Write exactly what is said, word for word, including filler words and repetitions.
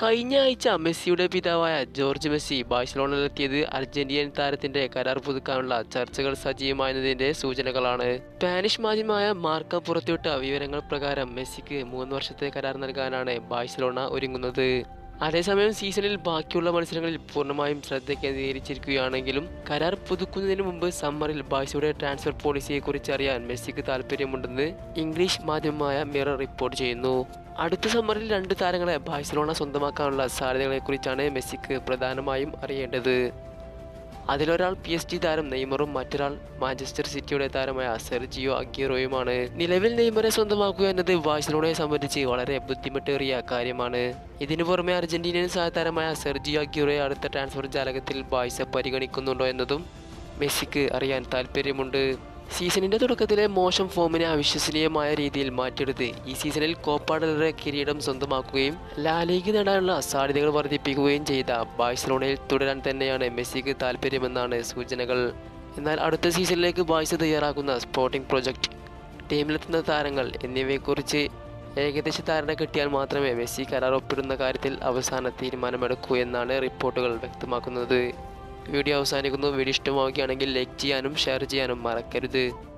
കഴിഞ്ഞ ആഴ്ച മെസ്സിയുടെ പിതാവായ ജോർജ് മെസ്സി ബാഴ്സലോണയിലെത്തിയത് അർജന്റീനൻ താരത്തിന്റെ കരാർ പുതുക്കാനുള്ള ചർച്ചകൾ സജീവമായതിന്റെ സൂചനകളാണ്. സ്പാനിഷ് മാധ്യമമായ മാർക്ക പുറത്തുവിട്ട വിവരങ്ങൾ പ്രകാരം മെസ്സിക്ക് മൂന്ന് വർഷത്തെ കരാർ നൽകാനാണ് ബാഴ്സലോണ ഒരുങ്ങുന്നത്. അതേസമയം സീസണിൽ ബാക്കിയുള്ള മത്സരങ്ങളിൽ പൂർണ്ണമായും ശ്രദ്ധ കേന്ദ്രീകരിച്ചിരിക്കുകയാണെങ്കിലും കരാർ പുതുക്കുന്നതിന് മുമ്പ് സമ്മറിൽ ബാഴ്സയുടെ ട്രാൻസ്ഫർ പോളിസിയെക്കുറിച്ച് അറിയാൻ മെസ്സിക്ക് താല്പര്യമുണ്ടെന്ന് ഇംഗ്ലീഷ് മാധ്യമമായ മിറർ റിപ്പോർട്ട് ചെയ്യുന്നു. അടുത്ത സമ്മറിൽ രണ്ട് താരങ്ങളെ ബാഴ്സലോണ സ്വന്തമാക്കാനുള്ള സാധ്യതകളെക്കുറിച്ചാണ് മെസ്സിക്ക് പ്രധാനമായും അറിയേണ്ടത്. അതിലൊരാൾ പി എസ് ജി താരം നെയ്മറും മറ്റൊരാൾ മാഞ്ചസ്റ്റർ സിറ്റിയുടെ താരമായ സെർജിയോ അഗ്യൂറോയുമാണ്. നിലവിൽ നെയ്മറെ സ്വന്തമാക്കുക എന്നത് ബാഴ്സലോണയെ സംബന്ധിച്ച് വളരെ ബുദ്ധിമുട്ടേറിയ കാര്യമാണ്. ഇതിനു പുറമെ അർജന്റീനിയൻ സഹതാരമായ സെർജിയോ അഗ്യൂറോയെ അടുത്ത ട്രാൻസ്ഫർ ജാലകത്തിൽ ബാഴ്സ പരിഗണിക്കുന്നുണ്ടോ എന്നതും മെസ്സിക്ക് അറിയാൻ താല്പര്യമുണ്ട്. സീസണിന്റെ തുടക്കത്തിലെ മോശം ഫോമിനെ അവിശ്വസനീയമായ രീതിയിൽ മാറ്റിയെടുത്ത് ഈ സീസണിൽ കോപ്പ ഡെൽ റേ കിരീടം സ്വന്തമാക്കുകയും ലാ ലീഗ് നേടാനുള്ള സാധ്യതകൾ വർദ്ധിപ്പിക്കുകയും ചെയ്ത ബാഴ്സലോണയിൽ തുടരാൻ തന്നെയാണ് മെസ്സിക്ക് താല്പര്യമെന്നാണ് സൂചനകൾ. എന്നാൽ അടുത്ത സീസണിലേക്ക് ബാഴ്സ തയ്യാറാക്കുന്ന സ്പോർട്ടിംഗ് പ്രൊജക്ട്, ടീമിലെത്തുന്ന താരങ്ങൾ എന്നിവയെക്കുറിച്ച് ഏകദേശ ധാരണ കിട്ടിയാൽ മാത്രമേ മെസ്സി കരാർ ഒപ്പിടുന്ന കാര്യത്തിൽ അവസാന തീരുമാനമെടുക്കൂ എന്നാണ് റിപ്പോർട്ടുകൾ വ്യക്തമാക്കുന്നത്. വീഡിയോ അവസാനിക്കുന്നു. വീഡിയോ ഇഷ്ടമാവുകയാണെങ്കിൽ ലൈക്ക് ചെയ്യാനും ഷെയർ ചെയ്യാനും മറക്കരുത്.